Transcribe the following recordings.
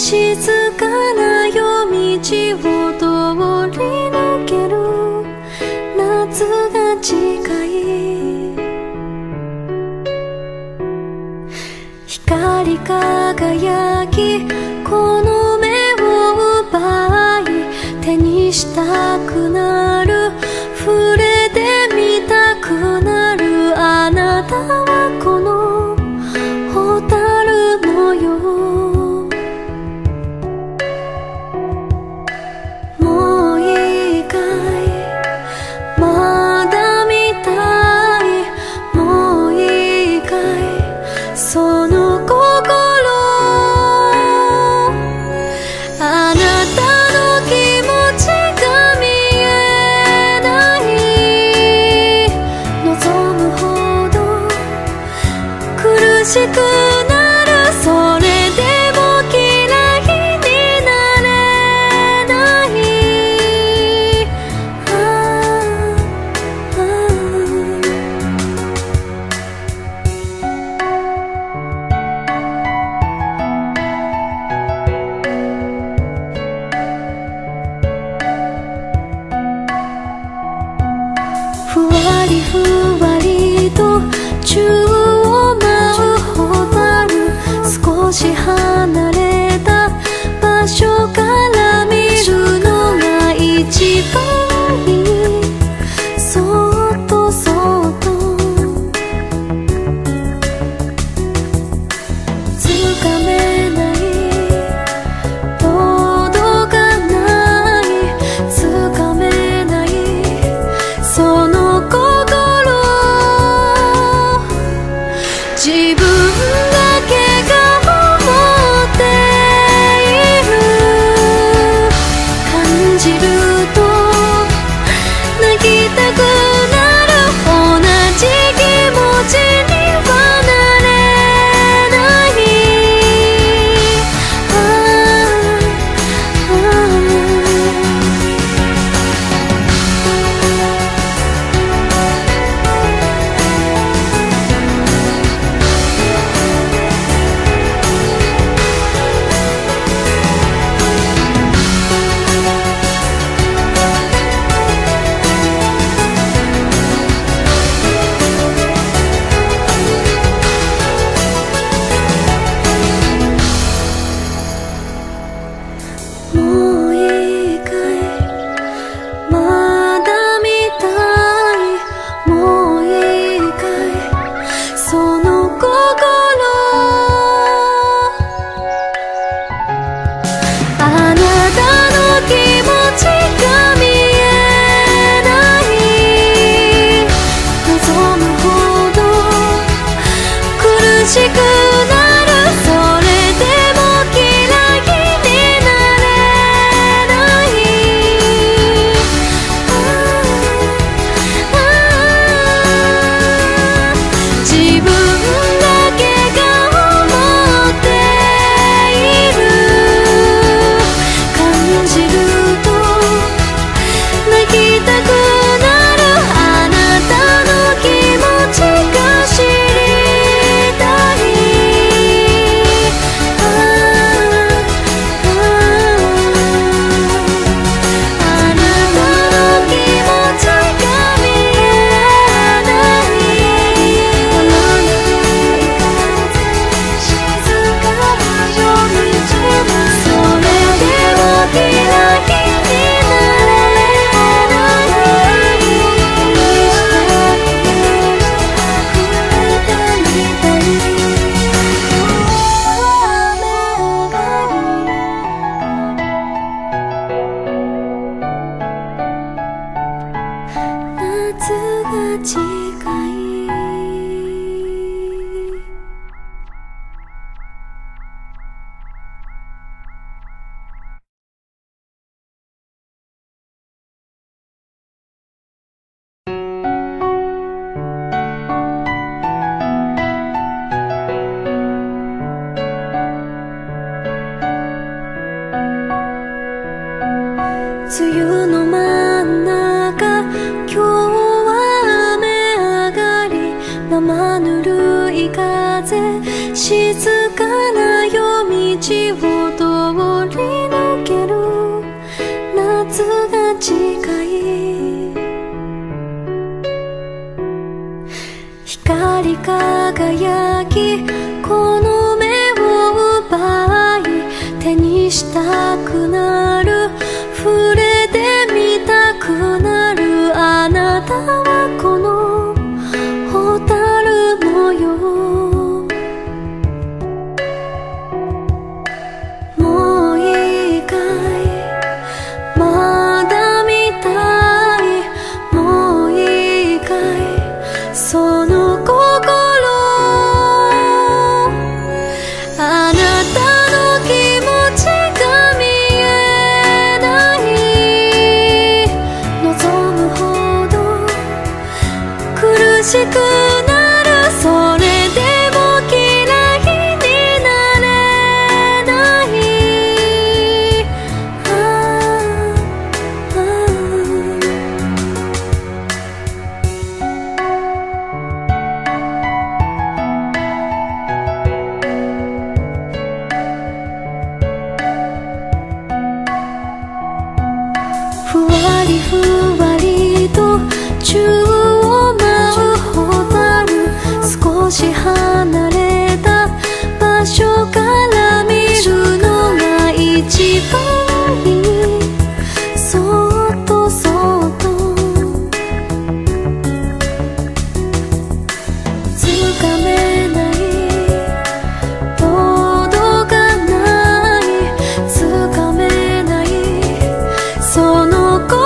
静かな夜道を通り抜ける夏が近い。光り輝きこの目を奪い手にしたくなる触れてみたくなるあなたはこの蛍のよう。もう一回まだ見たい。もう一回その心あなたの気持ちが見えない望むほど苦しくなる。それでも嫌いになれない。ふわりふわりと宙を舞う蛍。少し離れた場所から見るのが一番いい。そっとそっとつかめない届かないつかめないその心。自分だけが思っている感じると泣きたくなる。同じ気持ちにはなれない。もう一回まだ見たい。もう一回その心あなたの気持ちが見えない望むほど苦しくなる。それでも嫌いになれない。自分だけが思っている感じると泣きたくなる。あなたの気持ちが知りたい。あなたの気持ちが見えない。静かな夜道それでも嫌いになれない。触れてみたい。夏が近い。梅雨の真ん中今日は雨上がり生ぬるい風静かな夜道を通近い光り輝きこの目を奪い手にしたくなる触れてみたくなるあなたはこの蛍のようもう一回まだ見たいもう一回その心あなたの気持ちが見えない望むほど苦しくなるそれでも嫌いになれないふわりふわりと宙を舞う蛍少し離れた場所から見るのが一番いいそっとそっとつかめない届かないつかめないその心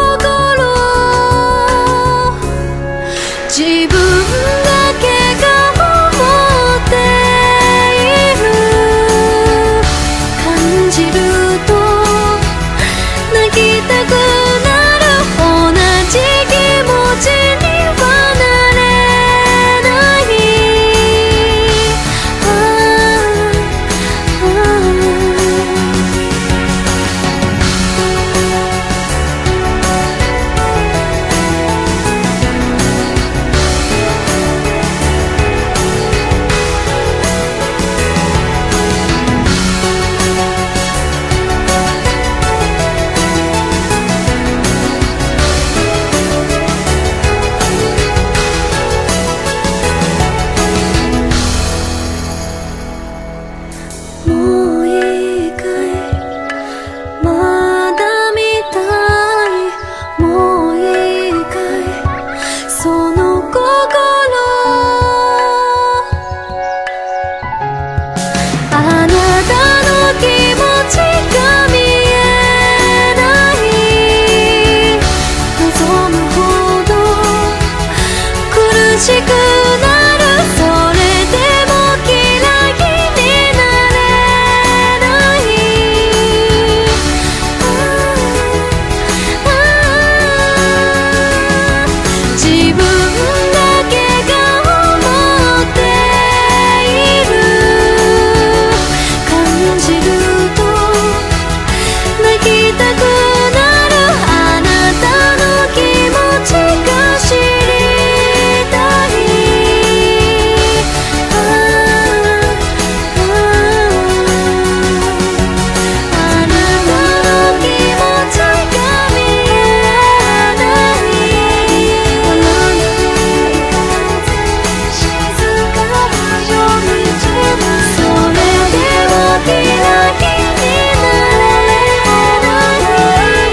自分だけが思っている感じると泣きたくなる同じ気持ちにはなれないもう一回まだ見たいもう一回その心あなたの気持ちが見えない望むほど苦しくなるそれでも嫌いになれない自分だけが思っている感じると泣きたくなるあなたの気持ちが知りたいあなたの気持ちが見えない静かな夜道それでも嫌いになれない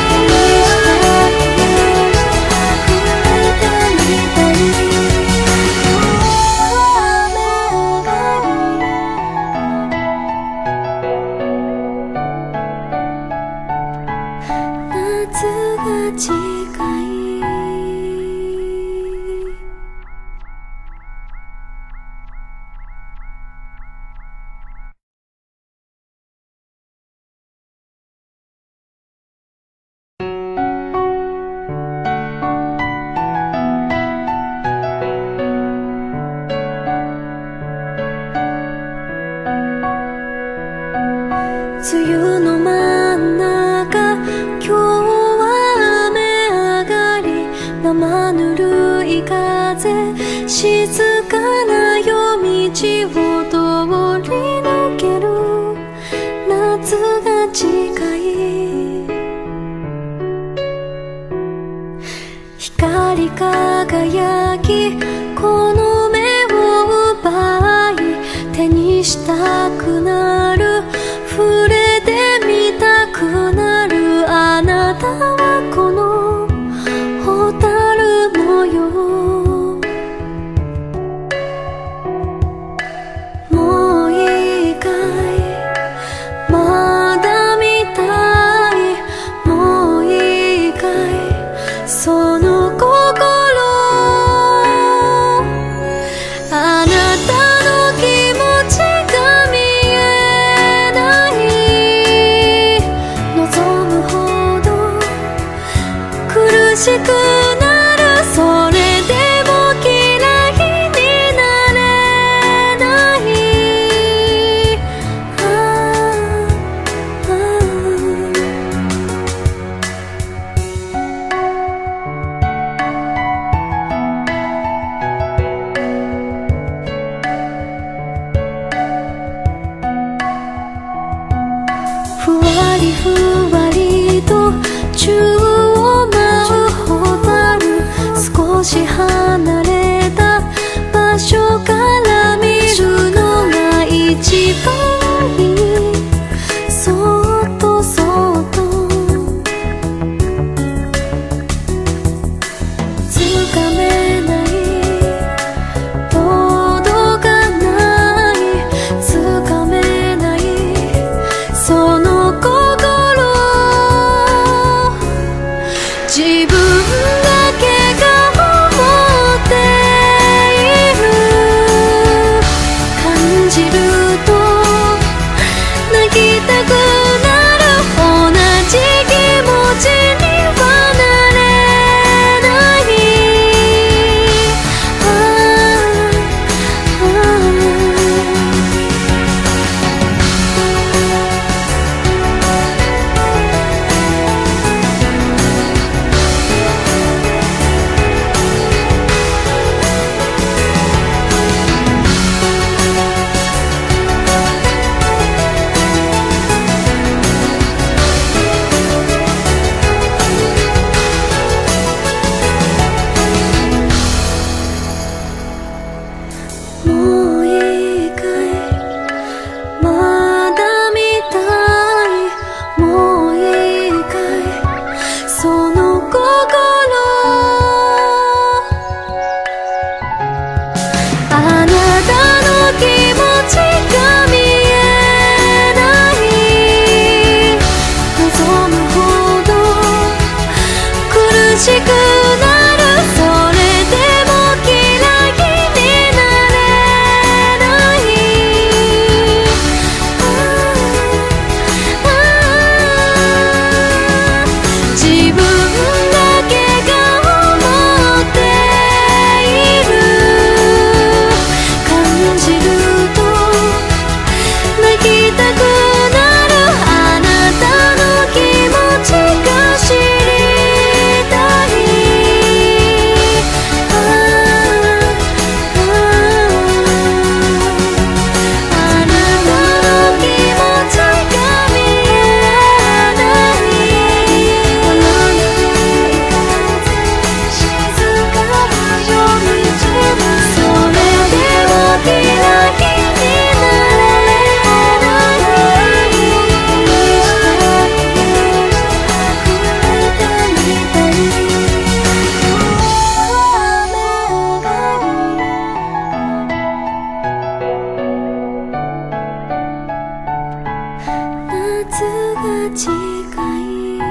夏が近い梅雨の真ん中今日は雨上がり生ぬるい風静かな夜道を通り抜ける夏が近いにしたくなる、触れてみたくなる、あなたはこの蛍のよう。もういいかい、まだ見たい、もういいかい、その心。あなたの気持ちが見えない、望むほど苦しくなる、それでも嫌いになれない。ふわりふわりと宙を舞う蛍、少し離れた場所から見るのが一番いい。そっとそっとつかめない、届かない、つかめない、その心。自分だけが思っている、感じると泣きたくなる、同じ気持ちにはなれない。もういいかい、まだ見たい、もういいかい、その心。あなたの気持ちが見えない、望むほど苦しくなる、それでも嫌いになれない。自分だけが思っている、感じると泣きたくなる、あなたの気持ちが知りたい。あなたの気持ちが見えない、静かな夜道、それでも嫌いになれない。夏が近い。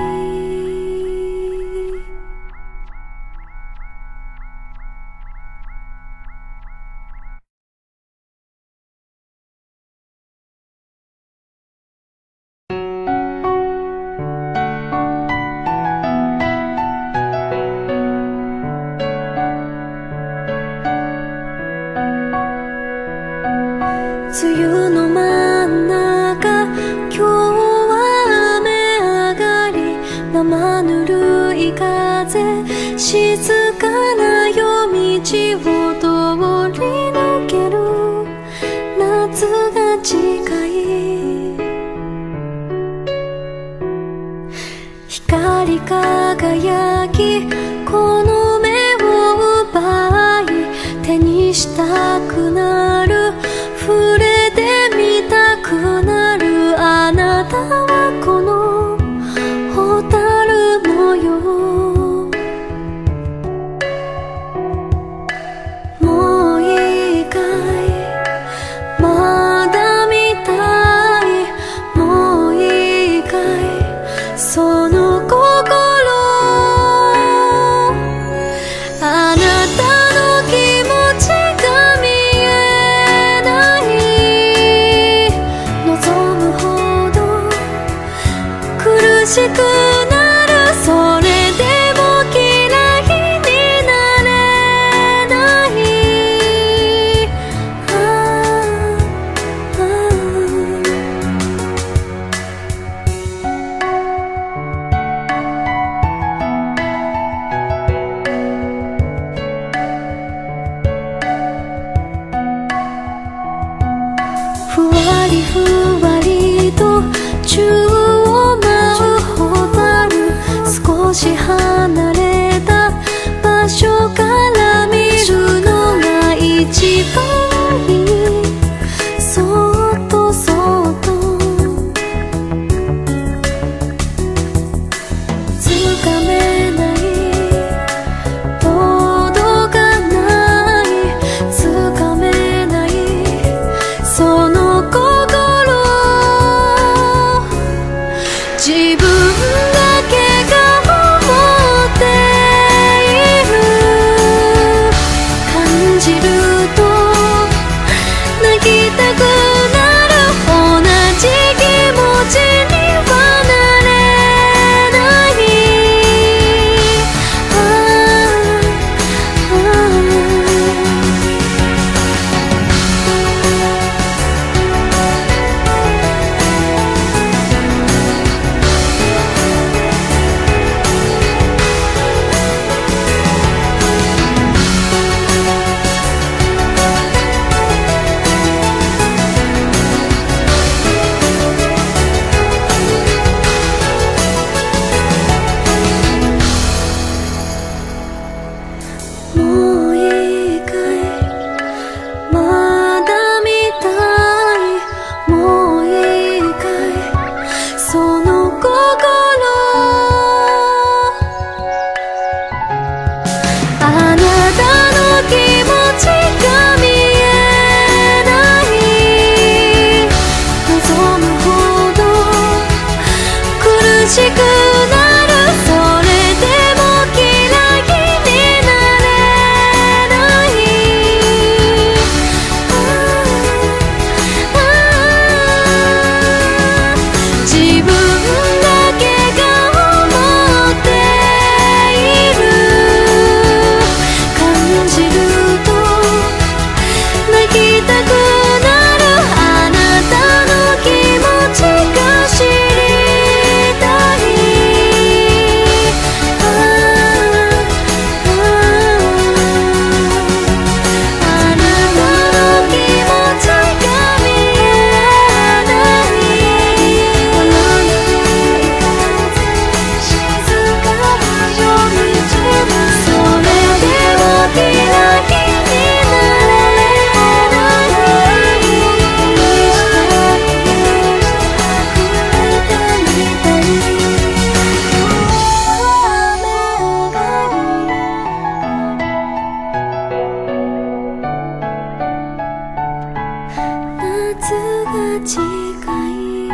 梅雨の真ん中、今日は雨上がり、生ぬるい風、静かな夜道を通り抜ける、夏が近い。光り輝き、この目を奪い、手にしたくなる、触れてりふわりと宙を舞うホタル、少し離れた場所から見るのが一番いい。そっとそっとつかめない、届かない、つかめないその心、自分だけが思っている、感じると泣きたくなる、同じ気持ちにはなれない。もういいかい、まだ見たい、もういいかいその心、あなたの気持ちが見えない、望むほど苦しくなる、それでも嫌いになれない。自分だけが思っている、感じると泣きたくなる、あなたの気持ちが知りたい。あなたの気持ちが見えない、静かな夜道、それでも嫌いになれない。夏が近い。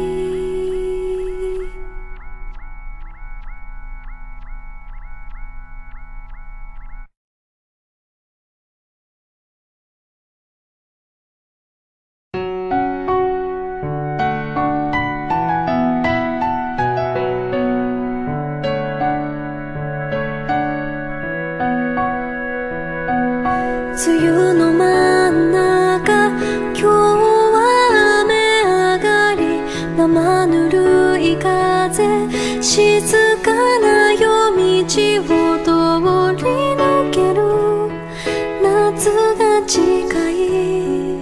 梅雨の真ん中、今日は雨上がり、生ぬるい風、静かな夜道を通り抜ける、夏が近い。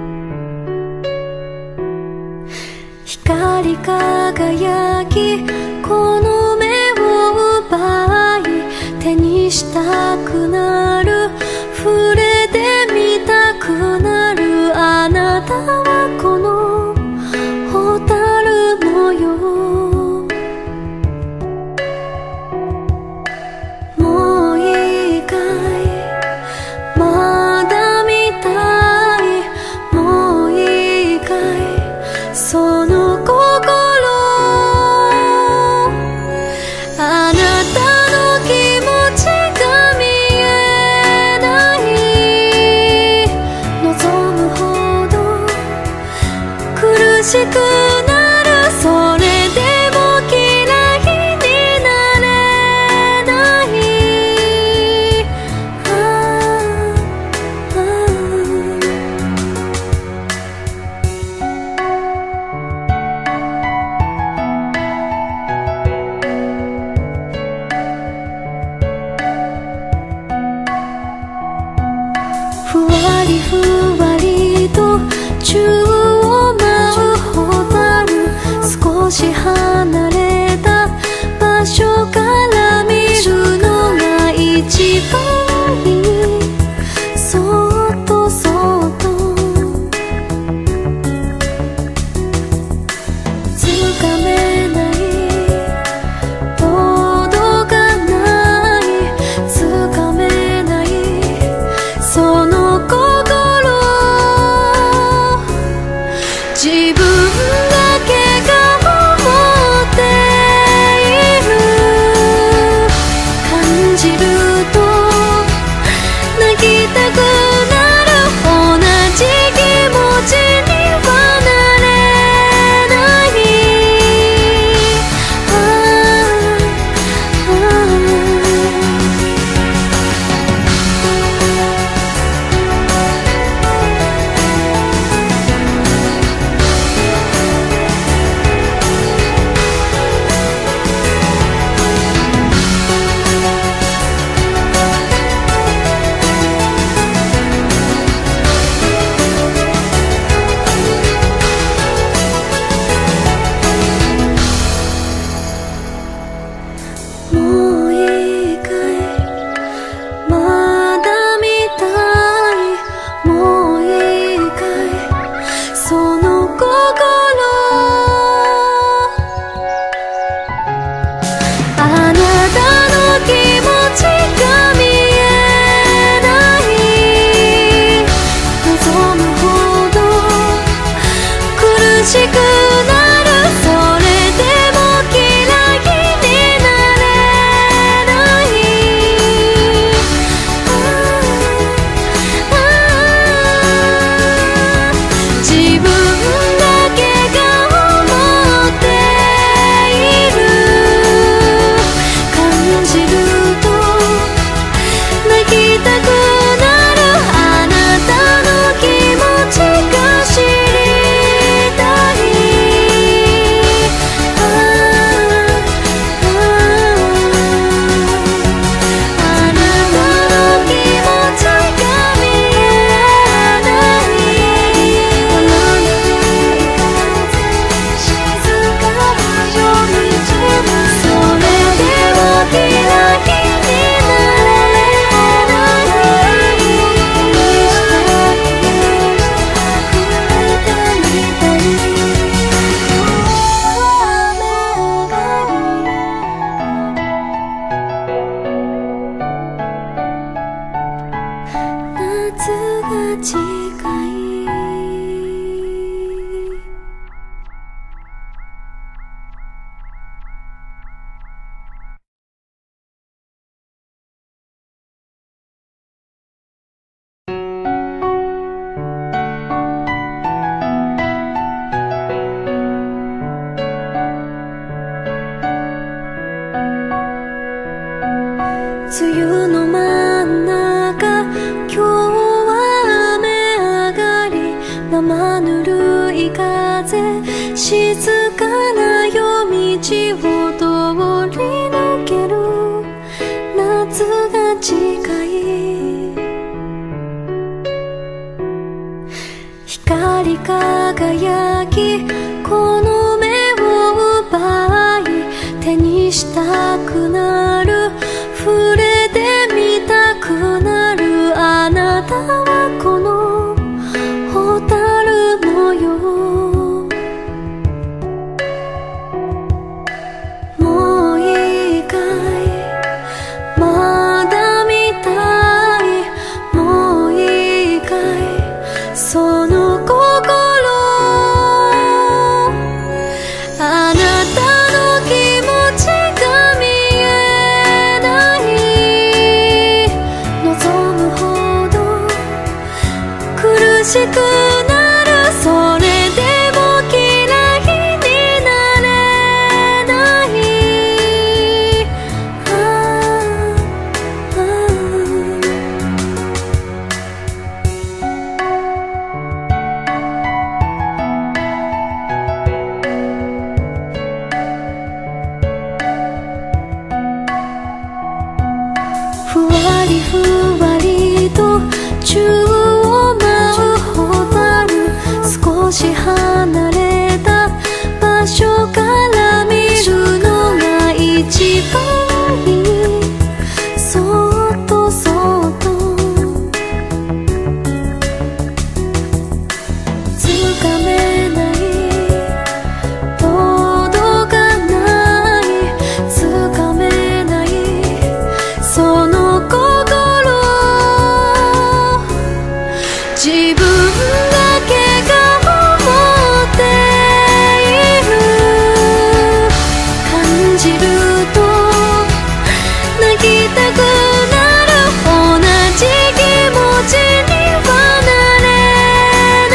光り輝き、この目を奪い、手にしたくなる、触れてみたくなる、あなたはこのホタルのよう。もういいかい、まだ見たい、もういいかいその心、あなたの気持ちが見えない、望むほど苦しくなる、それでも嫌いになれない。ふわりふわりと宙を舞しくなる。それでも嫌いになれない。自分だけが思っている。感じると泣きたくなる。あなたの気持ちが知りたい。あなたの気持ちが見えない。静かな夜道。それでも嫌いになれない。夏が近い。梅雨の真ん中、今日は雨上がり。生ぬるい風、静かな夜道を通り抜ける。夏が近い。光り輝き、この目を奪い、手にしたくなる。触れてみたくなる。あなたはこの蛍のよう。もう一回まだ見たい。もう一回その心。あなたの気持ちが見えない。望むほど苦しくなる。それでも嫌いになれない。ふわりふわりと宙を舞う蛍。少し離れた場所から見るのが一番いい。そっとそっとつかめない。届かない。つかめない。その心。自分だけが思っている。感じると泣きたくなる。同じ気持ちにはなれない。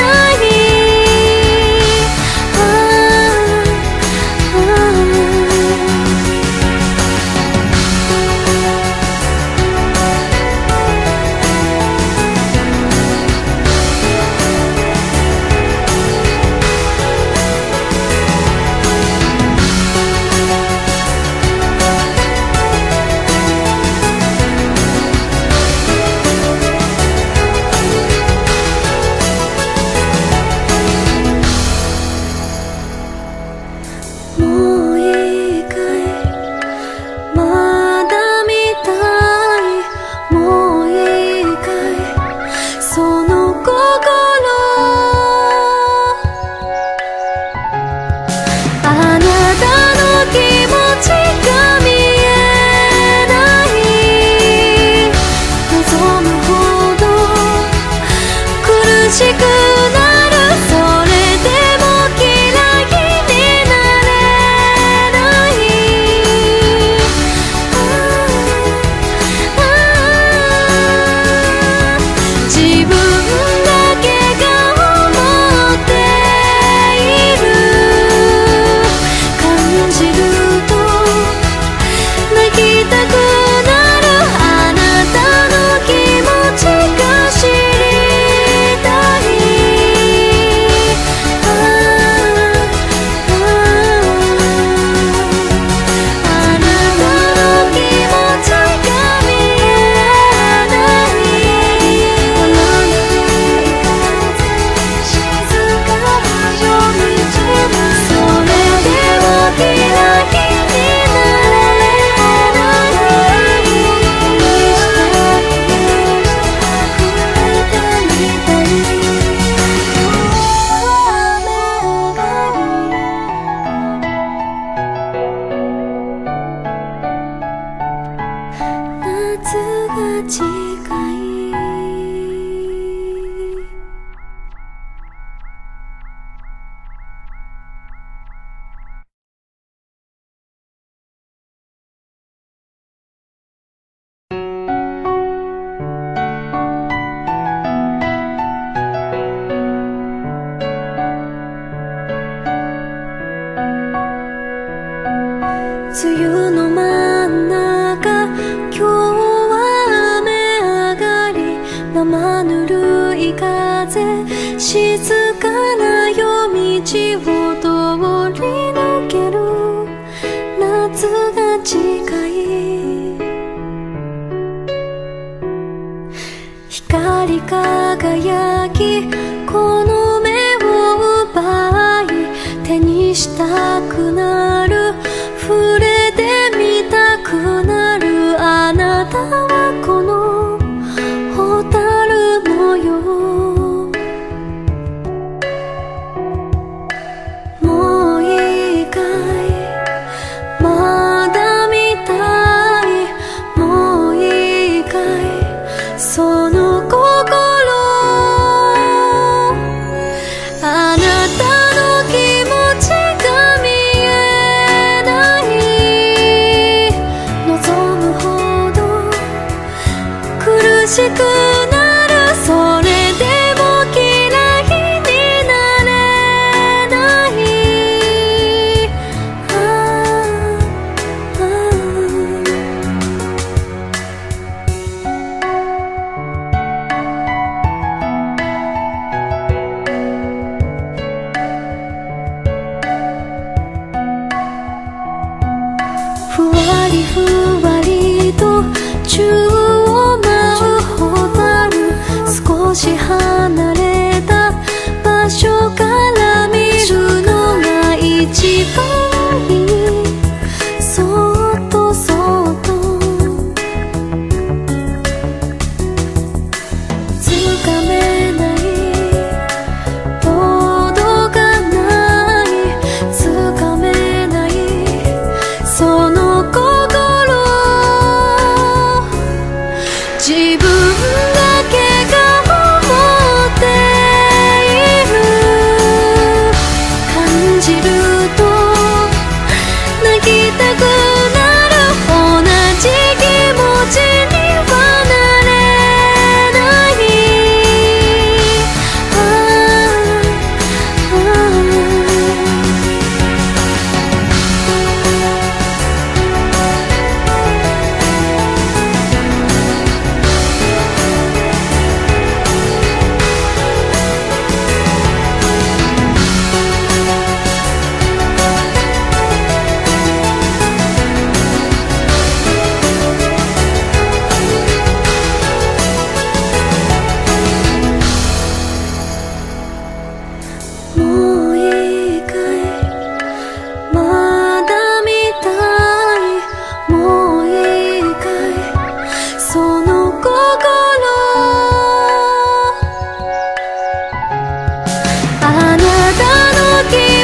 もう一回まだ見たい。もう一回その心。あなたの気持ちが見えない。望むほど苦しくなる。それでも嫌梅雨の真ん中、今日は雨上がり、生ぬるい風、静かな夜道を通り抜ける。夏が近い。光り輝き、この目を奪い、手にしたくなる、触れてみたくなる。あなたはこの蛍のよう。もういいかい、まだ見たい。もういいかい、その心。あなたの気持ちが見えない。望むほど苦しくなる。それでも嫌いになれない。ふわりふわりと宙を舞う蛍、少し離れた場所から見るのが一番いい。そっとそっとつかめない、届かない、つかめない、その心。自分だけが思っている。感じると泣きたくなる。同じ気持ちにはなれない。もういいかい、まだ見たい。もういいかい、その心。あなたの気